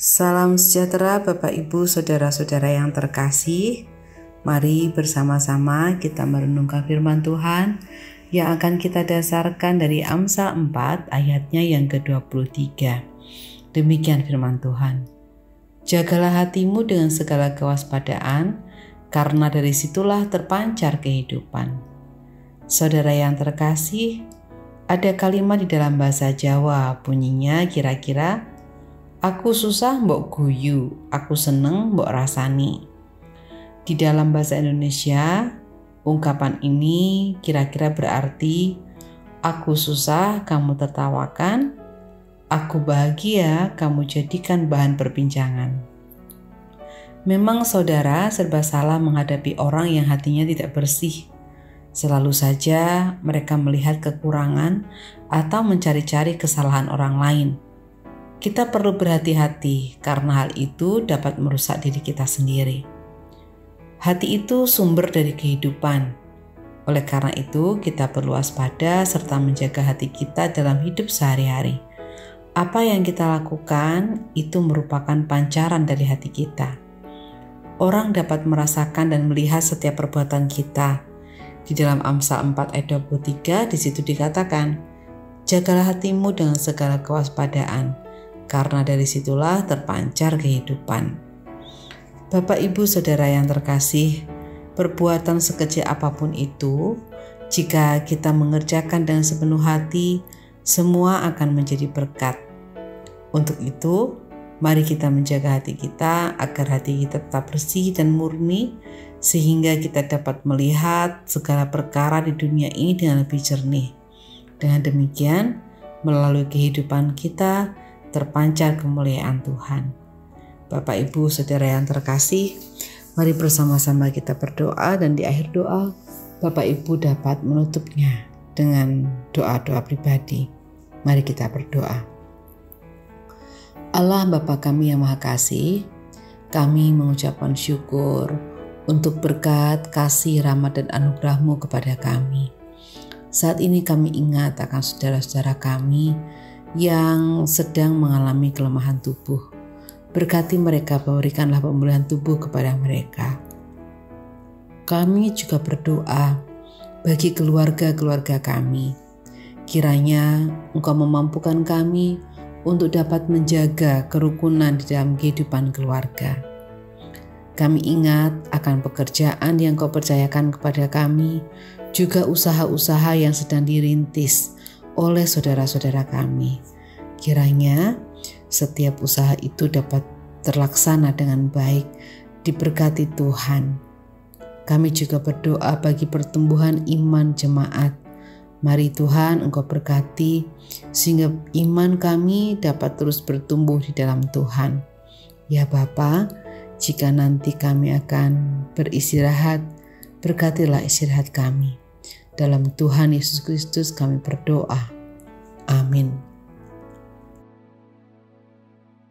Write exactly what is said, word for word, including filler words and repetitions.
Salam sejahtera Bapak Ibu Saudara-saudara yang terkasih. Mari bersama-sama kita merenungkan firman Tuhan yang akan kita dasarkan dari Amsal empat ayatnya yang ke dua puluh tiga. Demikian firman Tuhan. Jagalah hatimu dengan segala kewaspadaan, karena dari situlah terpancar kehidupan. Saudara yang terkasih, ada kalimat di dalam bahasa Jawa bunyinya kira-kira, aku susah mbok guyu, aku seneng mbok rasani. Di dalam bahasa Indonesia, ungkapan ini kira-kira berarti, aku susah kamu tertawakan, aku bahagia kamu jadikan bahan perbincangan. Memang saudara serba salah menghadapi orang yang hatinya tidak bersih. Selalu saja mereka melihat kekurangan atau mencari-cari kesalahan orang lain. Kita perlu berhati-hati karena hal itu dapat merusak diri kita sendiri. Hati itu sumber dari kehidupan. Oleh karena itu, kita perlu waspada serta menjaga hati kita dalam hidup sehari-hari. Apa yang kita lakukan itu merupakan pancaran dari hati kita. Orang dapat merasakan dan melihat setiap perbuatan kita. Di dalam Amsal empat ayat dua puluh tiga di situ dikatakan, jagalah hatimu dengan segala kewaspadaan, karena dari situlah terpancar kehidupan. Bapak Ibu Saudara yang terkasih, perbuatan sekecil apapun itu, jika kita mengerjakan dengan sepenuh hati, semua akan menjadi berkat. Untuk itu, mari kita menjaga hati kita agar hati kita tetap bersih dan murni, sehingga kita dapat melihat segala perkara di dunia ini dengan lebih jernih. Dengan demikian, melalui kehidupan kita, terpancar kemuliaan Tuhan. Bapak Ibu Saudara yang terkasih, mari bersama-sama kita berdoa, dan di akhir doa Bapak Ibu dapat menutupnya dengan doa-doa pribadi. Mari kita berdoa. Allah Bapa kami yang Maha Kasih, kami mengucapkan syukur untuk berkat, kasih, rahmat dan anugerah-Mu kepada kami. Saat ini kami ingat akan saudara-saudara kami yang sedang mengalami kelemahan tubuh. Berkati mereka, berikanlah pemulihan tubuh kepada mereka. Kami juga berdoa bagi keluarga-keluarga kami. Kiranya Engkau memampukan kami untuk dapat menjaga kerukunan di dalam kehidupan keluarga. Kami ingat akan pekerjaan yang Kau percayakan kepada kami, juga usaha-usaha yang sedang dirintis oleh saudara-saudara kami. Kiranya setiap usaha itu dapat terlaksana dengan baik, diberkati Tuhan. Kami juga berdoa bagi pertumbuhan iman jemaat. Mari Tuhan Engkau berkati sehingga iman kami dapat terus bertumbuh di dalam Tuhan. Ya Bapa, jika nanti kami akan beristirahat, berkatilah istirahat kami. Dalam Tuhan Yesus Kristus kami berdoa. Amin.